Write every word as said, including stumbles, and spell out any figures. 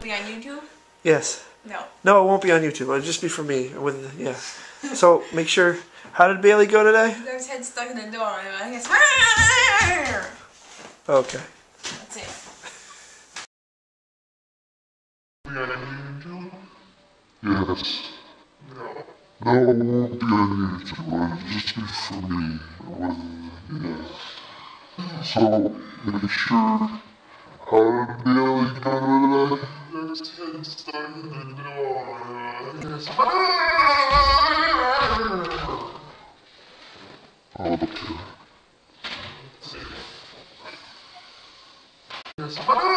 Be on YouTube? Yes. No. No, it won't be on YouTube. It'll just be for me. With yeah. So make sure. How did Bailey go today? He got his head stuck in the door, and I guess. Okay. That's it. Yes. No. No, it won't be on YouTube. It'll just be for me. With, yeah. So make sure. How did Bailey go today? His head stuck in the door. Okay.